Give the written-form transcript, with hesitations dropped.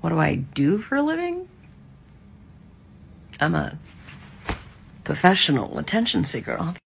What do I do for a living? I'm a professional attention seeker.